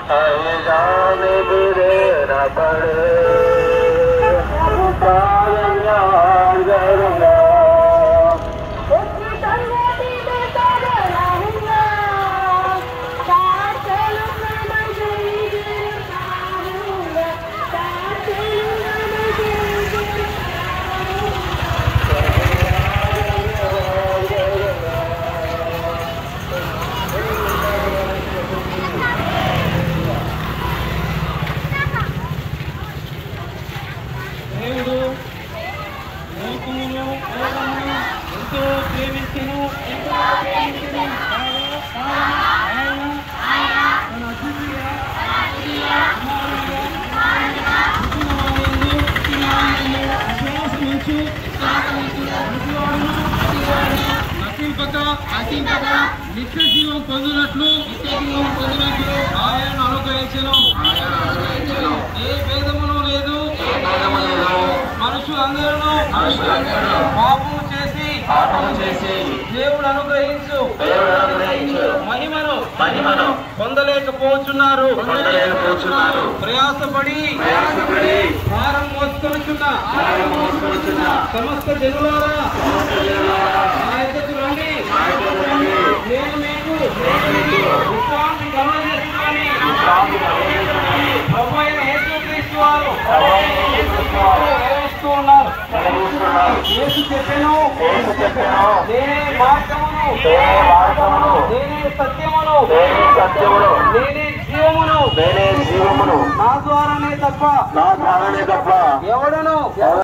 जाने बुरे न पड़े करूँगा నిత్య జీవం పొందినట్లు ఆయన అనుగ్రహించను. ఏ భేదమును లేదు. మనుషులందరూ పాపము చేసి దేవుడు అనుగ్రహించు మహిమను పొందలేకపోతున్నారు. ప్రయాసపడి భారం మోసుకొనుచున్న సమస్త జనులారా నా యొద్దకు రండి. నేను మీకు విశ్రాంతి కలుగజేస్తున్నానని ప్రభు అయిన యేసుక్రీస్తు వారు సెలవిస్తూ ఉన్నారు. యేసు చెప్పెను, నేనే మార్గమును, నేనే సత్యమును, నేనే జీవమును, నా ద్వారానే తప్ప ఎవడను